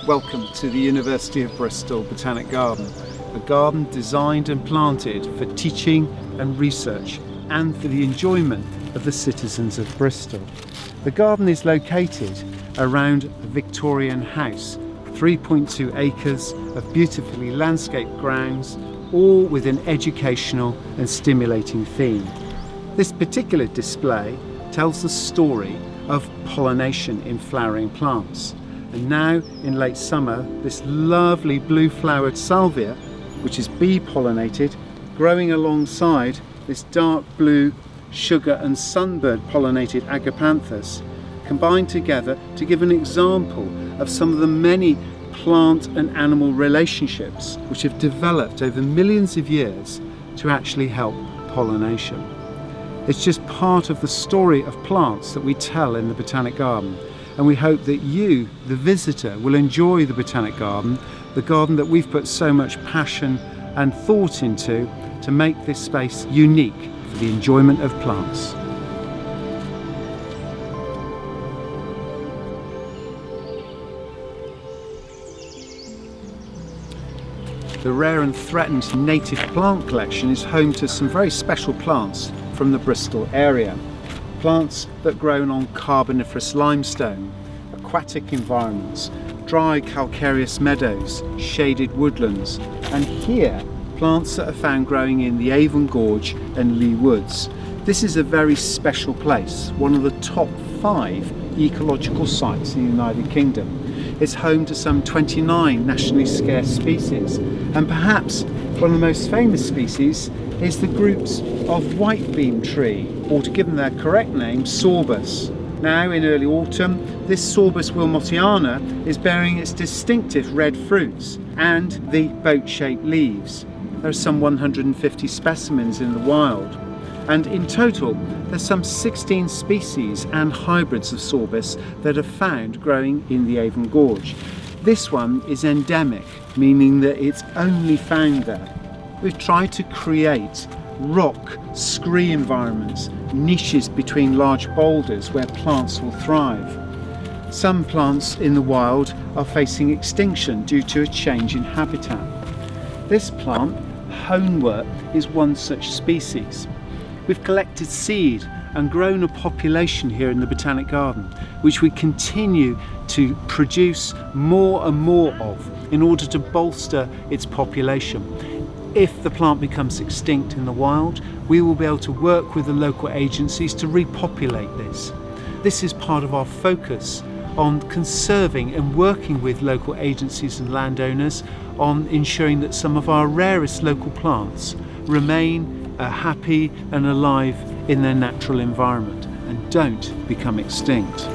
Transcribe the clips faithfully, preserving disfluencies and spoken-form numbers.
Welcome to the University of Bristol Botanic Garden, a garden designed and planted for teaching and research and for the enjoyment of the citizens of Bristol. The garden is located around a Victorian house, three point two acres of beautifully landscaped grounds, all with an educational and stimulating theme. This particular display tells the story of pollination in flowering plants. And now, in late summer, this lovely blue-flowered salvia, which is bee-pollinated, growing alongside this dark blue sugar and sunbird-pollinated agapanthus, combine together to give an example of some of the many plant and animal relationships which have developed over millions of years to actually help pollination. It's just part of the story of plants that we tell in the Botanic Garden. And we hope that you, the visitor, will enjoy the Botanic Garden, the garden that we've put so much passion and thought into to make this space unique for the enjoyment of plants. The Rare and Threatened Native Plant Collection is home to some very special plants from the Bristol area. Plants that grow on Carboniferous limestone, aquatic environments, dry calcareous meadows, shaded woodlands, and here plants that are found growing in the Avon Gorge and Lee Woods. This is a very special place, one of the top five ecological sites in the United Kingdom. It's home to some twenty-nine nationally scarce species, and perhaps one of the most famous species is the groups of whitebeam tree, or to give them their correct name, Sorbus. Now in early autumn, this Sorbus wilmotiana is bearing its distinctive red fruits and the boat-shaped leaves. There are some one hundred fifty specimens in the wild, and in total there's some sixteen species and hybrids of Sorbus that are found growing in the Avon Gorge. This one is endemic, meaning that it's only found there. We've tried to create rock, scree environments, niches between large boulders where plants will thrive. Some plants in the wild are facing extinction due to a change in habitat. This plant, Honewort, is one such species. We've collected seed and grown a population here in the Botanic Garden, which we continue to produce more and more of in order to bolster its population. If the plant becomes extinct in the wild, we will be able to work with the local agencies to repopulate this. This is part of our focus on conserving and working with local agencies and landowners on ensuring that some of our rarest local plants remain uh, happy and alive in their natural environment and don't become extinct.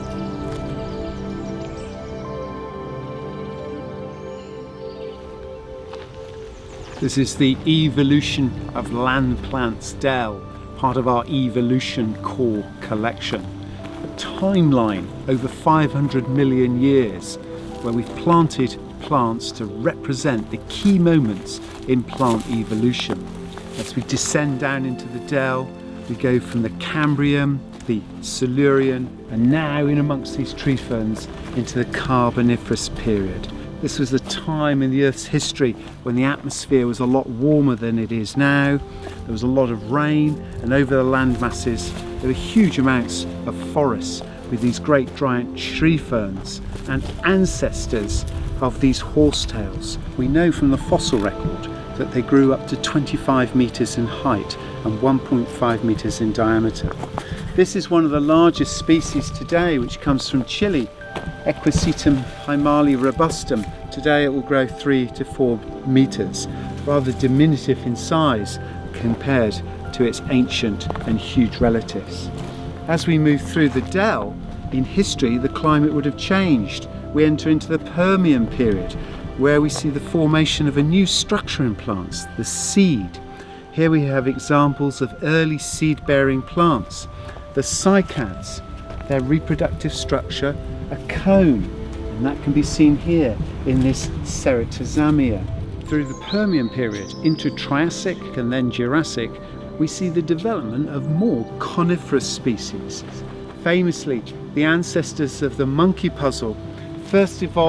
This is the Evolution of Land Plants Dell, part of our Evolution Core collection. A timeline over five hundred million years where we've planted plants to represent the key moments in plant evolution. As we descend down into the dell, we go from the Cambrian, the Silurian, and now in amongst these tree ferns into the Carboniferous period. This was a time in the Earth's history when the atmosphere was a lot warmer than it is now. There was a lot of rain, and over the land masses there were huge amounts of forests with these great giant tree ferns and ancestors of these horsetails. We know from the fossil record that they grew up to twenty-five metres in height and one point five metres in diameter. This is one of the largest species today, which comes from Chile, Equisetum hymali robustum. Today it will grow three to four metres, rather diminutive in size compared to its ancient and huge relatives. As we move through the dell, in history the climate would have changed. We enter into the Permian period, where we see the formation of a new structure in plants, the seed. Here we have examples of early seed-bearing plants, the cycads, their reproductive structure, a cone, and that can be seen here in this Ceratizamia. Through the Permian period into Triassic and then Jurassic, we see the development of more coniferous species. Famously, the ancestors of the monkey puzzle first evolved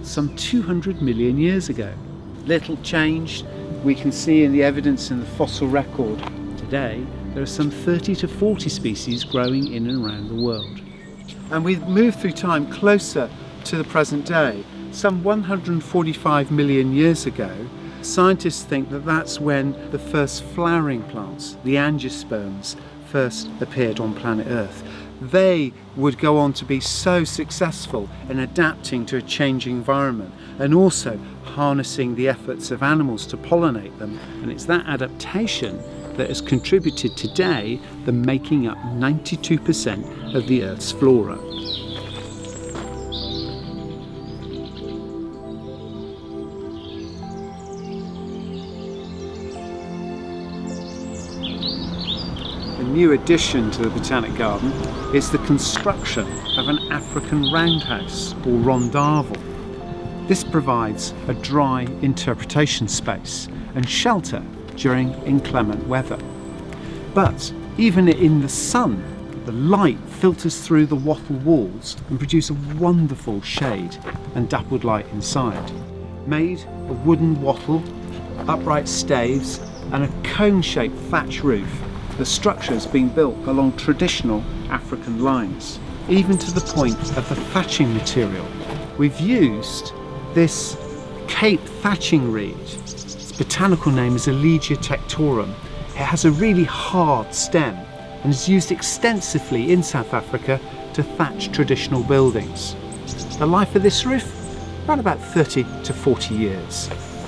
some two hundred million years ago. Little changed. We can see in the evidence in the fossil record today there are some thirty to forty species growing in and around the world. And we've moved through time closer to the present day. Some one hundred forty-five million years ago, scientists think that that's when the first flowering plants, the angiosperms, first appeared on planet Earth. They would go on to be so successful in adapting to a changing environment and also harnessing the efforts of animals to pollinate them. And it's that adaptation that has contributed today the making up ninety-two percent of the Earth's flora. A new addition to the Botanic Garden is the construction of an African roundhouse, or rondavel. This provides a dry interpretation space and shelter during inclement weather. But even in the sun, the light filters through the wattle walls and produces a wonderful shade and dappled light inside. Made of wooden wattle, upright staves and a cone-shaped thatch roof, the structure has been built along traditional African lines, even to the point of the thatching material. We've used this Cape thatching reed. Its botanical name is Elegia tectorum. It has a really hard stem and is used extensively in South Africa to thatch traditional buildings. The life of this roof? Around about thirty to forty years.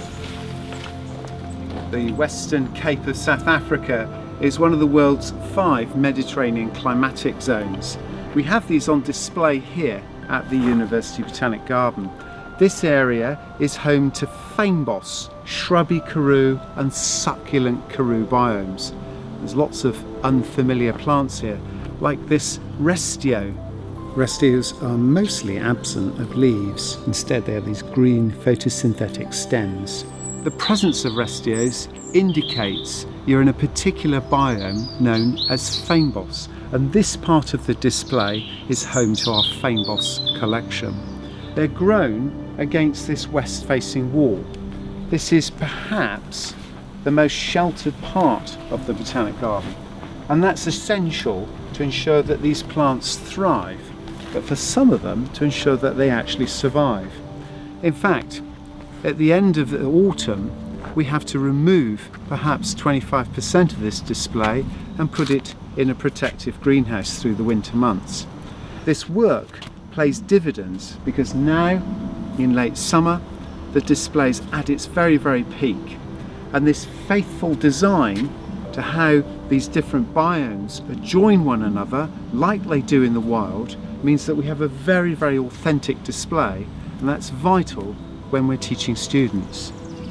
The Western Cape of South Africa is one of the world's five Mediterranean climatic zones. We have these on display here at the University Botanic Garden. This area is home to fynbos, shrubby karoo and succulent karoo biomes. There's lots of unfamiliar plants here, like this restio. Restios are mostly absent of leaves. Instead, they have these green photosynthetic stems. The presence of restios indicates you're in a particular biome known as fynbos, and this part of the display is home to our fynbos collection. They're grown against this west-facing wall. This is perhaps the most sheltered part of the Botanic Garden, and that's essential to ensure that these plants thrive, but for some of them to ensure that they actually survive. In fact, at the end of the autumn, we have to remove perhaps twenty-five percent of this display and put it in a protective greenhouse through the winter months. This work pays dividends because now, in late summer, the display is at its very, very peak. And this faithful design to how these different biomes adjoin one another, like they do in the wild, means that we have a very, very authentic display, and that's vital when we're teaching students.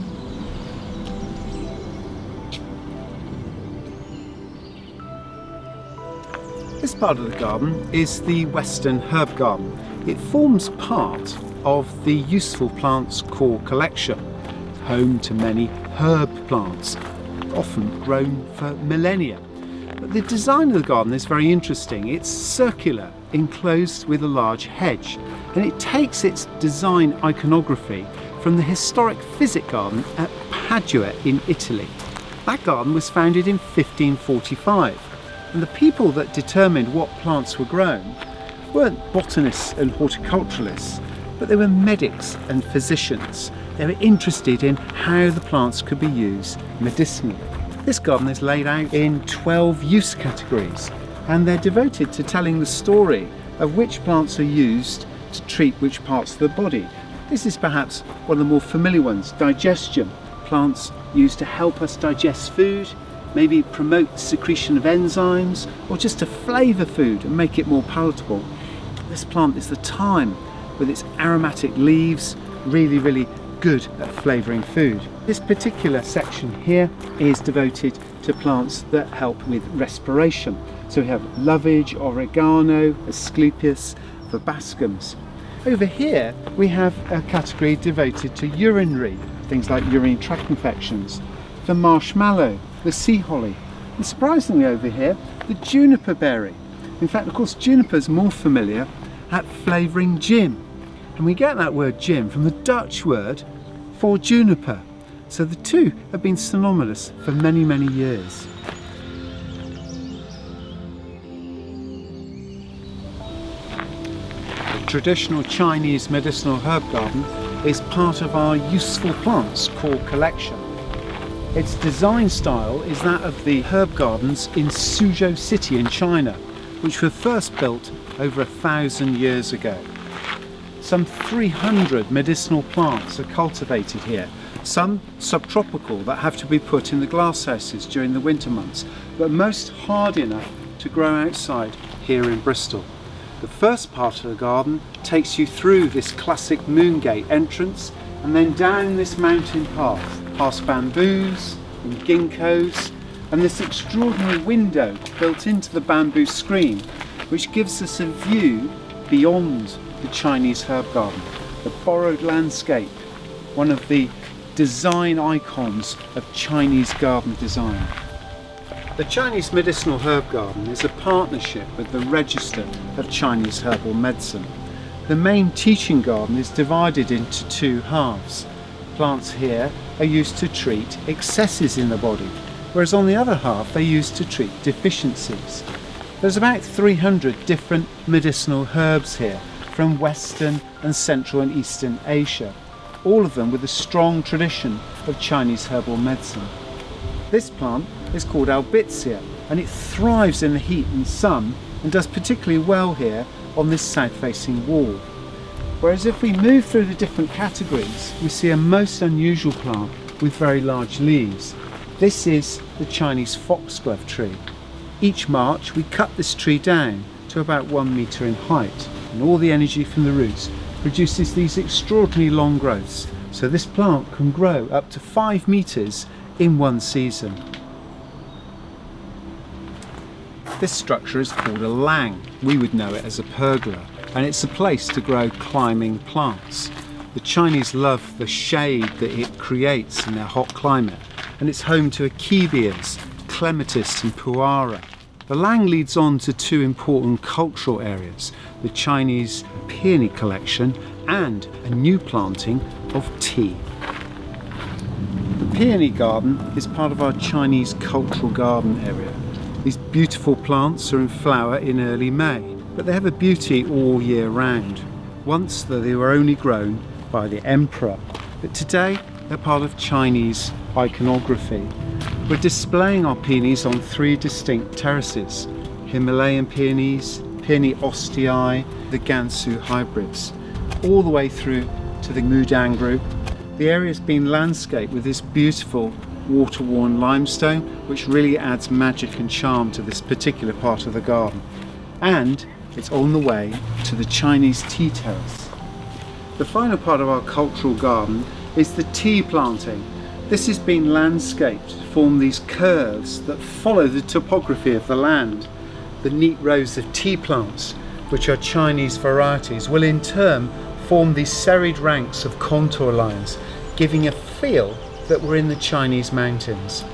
This part of the garden is the Western Herb Garden. It forms part of the Useful Plants Core collection, home to many herb plants, often grown for millennia. But the design of the garden is very interesting. It's circular, enclosed with a large hedge, and it takes its design iconography from the historic Physic Garden at Padua in Italy. That garden was founded in fifteen forty-five. And the people that determined what plants were grown weren't botanists and horticulturalists, but they were medics and physicians. They were interested in how the plants could be used medicinally. This garden is laid out in twelve use categories, and they're devoted to telling the story of which plants are used to treat which parts of the body. This is perhaps one of the more familiar ones, digestion. Plants used to help us digest food, maybe promote secretion of enzymes, or just to flavour food and make it more palatable. This plant is the thyme, with its aromatic leaves, really, really good at flavouring food. This particular section here is devoted to plants that help with respiration. So we have lovage, oregano, asclepias, verbascums. Over here we have a category devoted to urinary, things like urinary tract infections, the marshmallow, the sea holly, and surprisingly over here, the juniper berry. In fact, of course, juniper is more familiar at flavouring gin. And we get that word gym from the Dutch word for juniper. So the two have been synonymous for many, many years. The traditional Chinese medicinal herb garden is part of our useful plants core collection. Its design style is that of the herb gardens in Suzhou City in China, which were first built over a thousand years ago. Some three hundred medicinal plants are cultivated here, some subtropical that have to be put in the glasshouses during the winter months, but most hard enough to grow outside here in Bristol. The first part of the garden takes you through this classic Moongate entrance and then down this mountain path, past bamboos and ginkgos, and this extraordinary window built into the bamboo screen, which gives us a view beyond the Chinese herb garden, the borrowed landscape, one of the design icons of Chinese garden design. The Chinese Medicinal Herb Garden is a partnership with the Register of Chinese Herbal Medicine. The main teaching garden is divided into two halves. Plants here are used to treat excesses in the body, whereas on the other half they're used to treat deficiencies. There's about three hundred different medicinal herbs here from Western and Central and Eastern Asia, all of them with a strong tradition of Chinese herbal medicine. This plant is called Albizia, and it thrives in the heat and sun and does particularly well here on this south-facing wall. Whereas if we move through the different categories, we see a most unusual plant with very large leaves. This is the Chinese foxglove tree. Each March we cut this tree down to about one metre in height, and all the energy from the roots produces these extraordinarily long growths, so this plant can grow up to five metres in one season. This structure is called a lang. We would know it as a pergola, and it's a place to grow climbing plants. The Chinese love the shade that it creates in their hot climate, and it's home to acacias, clematis and puara. The lang leads on to two important cultural areas, the Chinese peony collection and a new planting of tea. The peony garden is part of our Chinese cultural garden area. These beautiful plants are in flower in early May, but they have a beauty all year round. Once they were only grown by the emperor, but today they're part of Chinese iconography. We're displaying our peonies on three distinct terraces: Himalayan peonies, Peony ostii, the Gansu hybrids, all the way through to the Mudang group. The area's been landscaped with this beautiful water-worn limestone, which really adds magic and charm to this particular part of the garden. And it's on the way to the Chinese tea terrace. The final part of our cultural garden is the tea planting. This has been landscaped to form these curves that follow the topography of the land. The neat rows of tea plants, which are Chinese varieties, will in turn form these serried ranks of contour lines, giving a feel that we're in the Chinese mountains.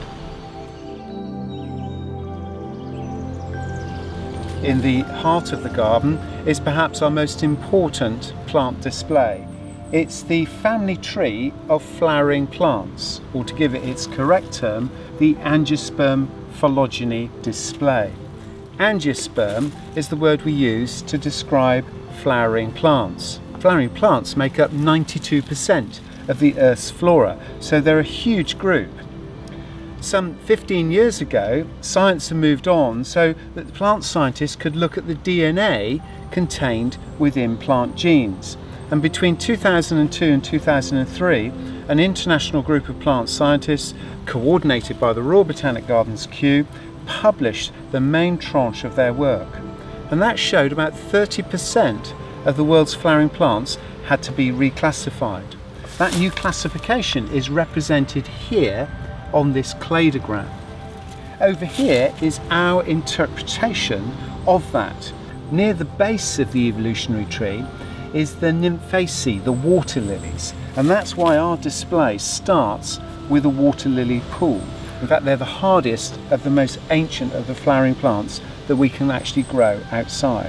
In the heart of the garden is perhaps our most important plant display. It's the family tree of flowering plants, or to give it its correct term, the Angiosperm phylogeny display. Angiosperm is the word we use to describe flowering plants. Flowering plants make up ninety-two percent of the Earth's flora, so they're a huge group. Some fifteen years ago, science had moved on so that the plant scientists could look at the D N A contained within plant genes. And between two thousand two and two thousand three, an international group of plant scientists, coordinated by the Royal Botanic Gardens Kew, published the main tranche of their work. And that showed about thirty percent of the world's flowering plants had to be reclassified. That new classification is represented here on this cladogram. Over here is our interpretation of that. Near the base of the evolutionary tree is the Nymphaceae, the water lilies, and that's why our display starts with a water lily pool. In fact, they're the hardiest of the most ancient of the flowering plants that we can actually grow outside.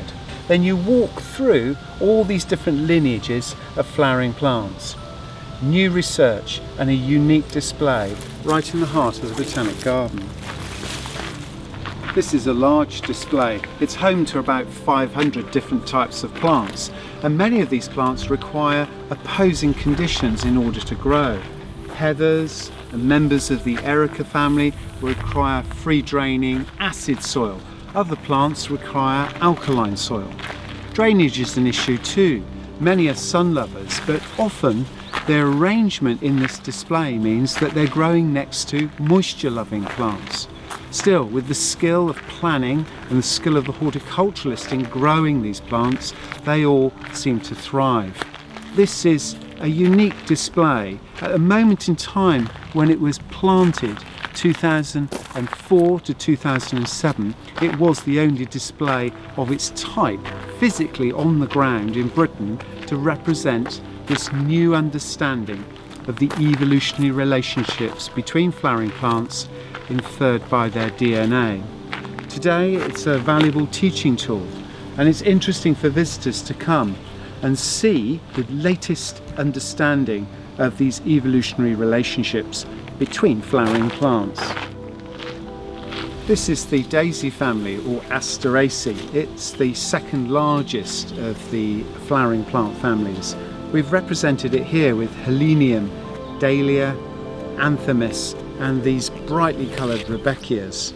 then you walk through all these different lineages of flowering plants. New research and a unique display right in the heart of the Botanic Garden. This is a large display. It's home to about five hundred different types of plants, and many of these plants require opposing conditions in order to grow. Heathers and members of the Erica family require free draining acid soil. Other plants require alkaline soil. Drainage is an issue too. Many are sun lovers, but often their arrangement in this display means that they're growing next to moisture loving plants. Still, with the skill of planning and the skill of the horticulturalist in growing these plants, they all seem to thrive. This is a unique display at a moment in time when it was planted, two thousand four to two thousand seven. It was the only display of its type physically on the ground in Britain to represent this new understanding of the evolutionary relationships between flowering plants inferred by their D N A. Today it's a valuable teaching tool, and it's interesting for visitors to come and see the latest understanding of these evolutionary relationships between flowering plants. This is the daisy family, or Asteraceae. It's the second largest of the flowering plant families. We've represented it here with Helenium, Dahlia, Anthemis, and these brightly coloured Rudbeckias.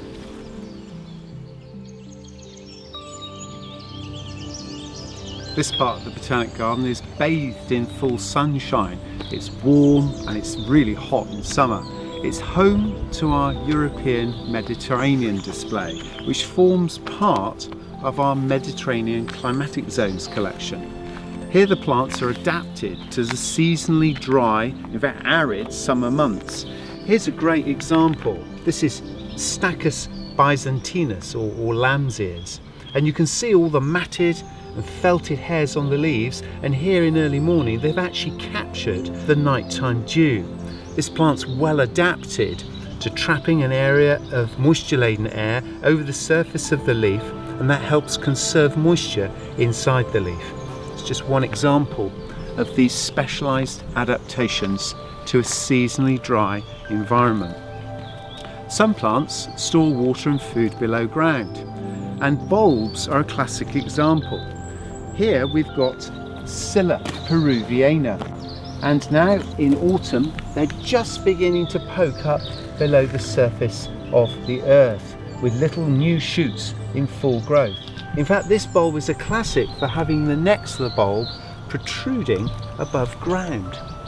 This part of the Botanic Garden is bathed in full sunshine. It's warm and it's really hot in summer. It's home to our European Mediterranean display, which forms part of our Mediterranean Climatic Zones collection. Here the plants are adapted to the seasonally dry, in fact arid, summer months. Here's a great example. This is Stachys byzantinus, or, or lamb's ears. And you can see all the matted and felted hairs on the leaves, and here in early morning they've actually captured the nighttime dew. This plant's well adapted to trapping an area of moisture-laden air over the surface of the leaf, and that helps conserve moisture inside the leaf. It's just one example of these specialised adaptations to a seasonally dry environment. Some plants store water and food below ground, and bulbs are a classic example. Here we've got Scilla peruviana, and now in autumn they're just beginning to poke up below the surface of the earth with little new shoots in full growth. In fact, this bulb is a classic for having the necks of the bulb protruding above ground.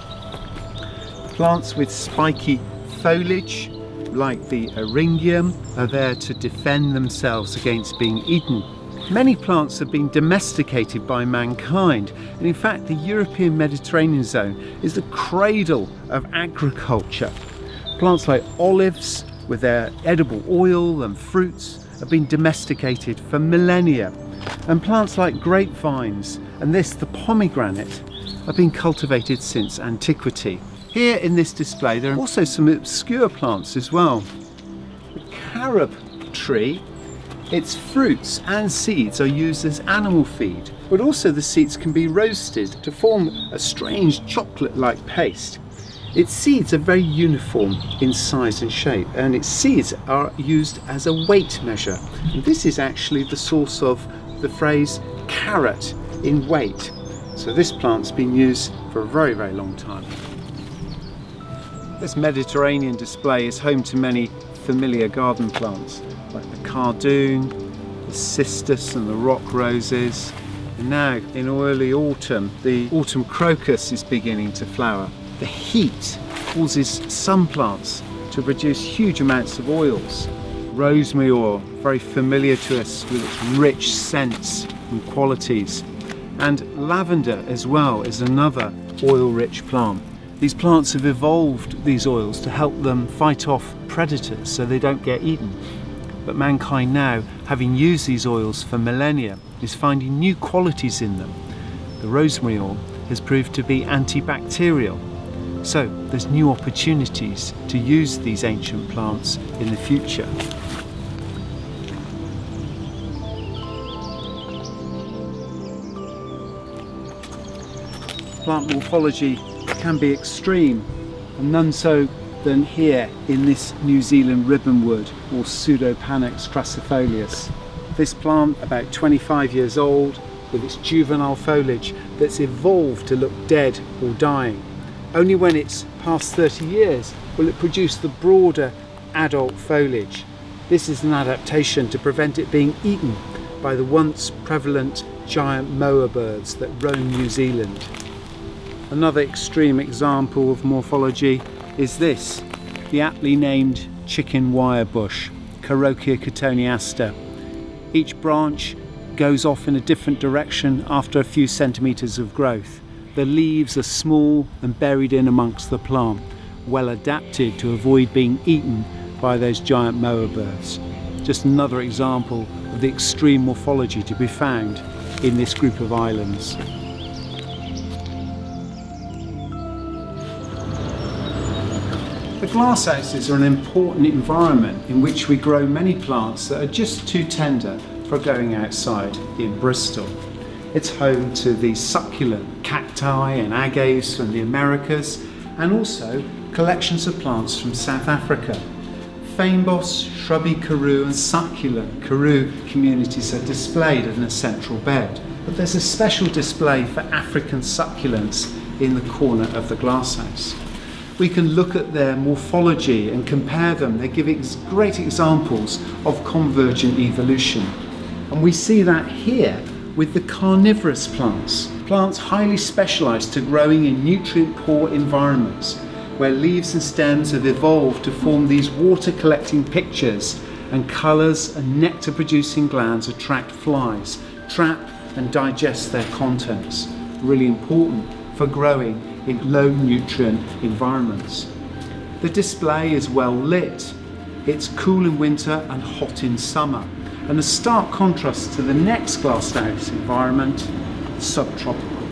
Plants with spiky foliage, like the eryngium, are there to defend themselves against being eaten. Many plants have been domesticated by mankind, and in fact the European Mediterranean zone is the cradle of agriculture. Plants like olives, with their edible oil and fruits, have been domesticated for millennia. And plants like grapevines, and this, the pomegranate, have been cultivated since antiquity. Here in this display there are also some obscure plants as well. The carob tree, its fruits and seeds are used as animal feed, but also the seeds can be roasted to form a strange chocolate-like paste. Its seeds are very uniform in size and shape, and its seeds are used as a weight measure. And this is actually the source of the phrase carat in weight. So this plant's been used for a very, very long time. This Mediterranean display is home to many familiar garden plants, like the cardoon, the cistus and the rock roses. And now, in early autumn, the autumn crocus is beginning to flower. The heat causes some plants to produce huge amounts of oils. Rosemary oil, very familiar to us with its rich scents and qualities. And lavender as well is another oil-rich plant. These plants have evolved these oils to help them fight off predators so they don't get eaten. But mankind now, having used these oils for millennia, is finding new qualities in them. The rosemary oil has proved to be antibacterial. So there's new opportunities to use these ancient plants in the future. plant morphology can be extreme, and none so than here in this New Zealand ribbonwood, or Pseudopanax crassifolius. This plant, about twenty-five years old, with its juvenile foliage that's evolved to look dead or dying. Only when it's past thirty years will it produce the broader adult foliage. This is an adaptation to prevent it being eaten by the once prevalent giant moa birds that roam New Zealand. Another extreme example of morphology is this, the aptly named chicken wire bush, Carokia cotoneaster. Each branch goes off in a different direction after a few centimetres of growth. The leaves are small and buried in amongst the plant, well adapted to avoid being eaten by those giant moa birds. Just another example of the extreme morphology to be found in this group of islands. The glasshouses are an important environment in which we grow many plants that are just too tender for going outside in Bristol. It's home to the succulent cacti and agaves from the Americas, and also collections of plants from South Africa. Fynbos, shrubby karoo and succulent karoo communities are displayed in a central bed, but there's a special display for African succulents in the corner of the glasshouse. We can look at their morphology and compare them. They give ex great examples of convergent evolution. And we see that here with the carnivorous plants, plants highly specialised to growing in nutrient-poor environments, where leaves and stems have evolved to form these water-collecting pictures, and colours and nectar-producing glands attract flies, trap and digest their contents. Really important for growing in low nutrient environments. The display is well lit. It's cool in winter and hot in summer, and a stark contrast to the next glasshouse environment, subtropical.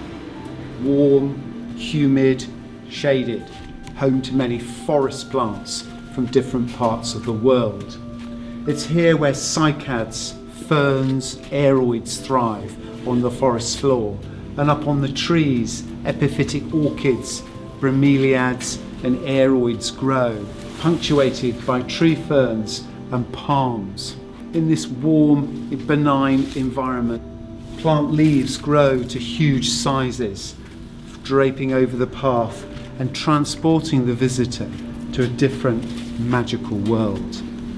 Warm, humid, shaded, home to many forest plants from different parts of the world. It's here where cycads, ferns, aeroids thrive on the forest floor, and up on the trees, epiphytic orchids, bromeliads and aeroids grow, punctuated by tree ferns and palms. In this warm, benign environment, plant leaves grow to huge sizes, draping over the path and transporting the visitor to a different magical world.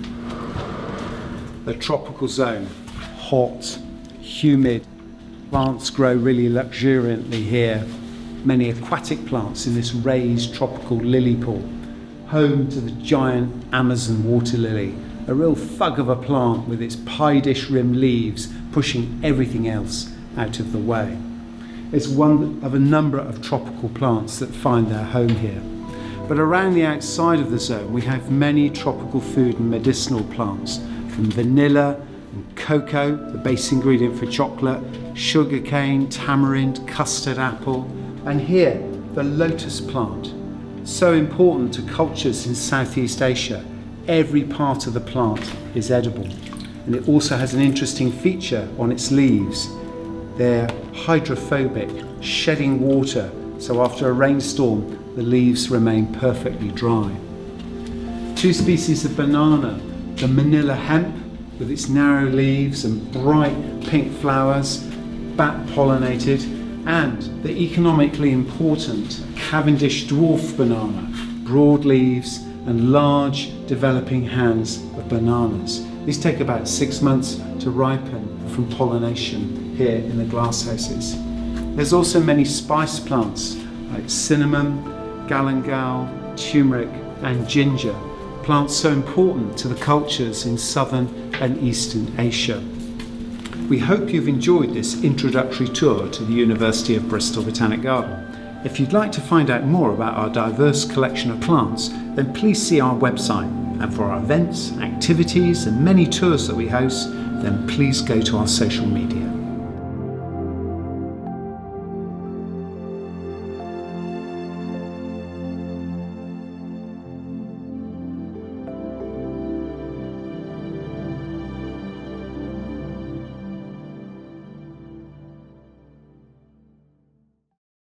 The tropical zone, hot, humid, plants grow really luxuriantly here. Many aquatic plants in this raised tropical lily pool, home to the giant Amazon water lily, a real thug of a plant with its pie dish rimmed leaves pushing everything else out of the way. It's one of a number of tropical plants that find their home here. But around the outside of the zone we have many tropical food and medicinal plants, from vanilla and cocoa, the base ingredient for chocolate, sugarcane, tamarind, custard apple, and here the lotus plant. So important to cultures in Southeast Asia. Every part of the plant is edible, and it also has an interesting feature on its leaves. They're hydrophobic, shedding water, so after a rainstorm the leaves remain perfectly dry. Two species of banana, the Manila hemp with its narrow leaves and bright pink flowers, bat pollinated, and the economically important Cavendish dwarf banana, broad leaves and large developing hands of bananas. These take about six months to ripen from pollination here in the glasshouses. There's also many spice plants like cinnamon, galangal, turmeric and ginger, plants so important to the cultures in southern and eastern Asia. We hope you've enjoyed this introductory tour to the University of Bristol Botanic Garden. If you'd like to find out more about our diverse collection of plants, then please see our website. And for our events, activities and many tours that we host, then please go to our social media.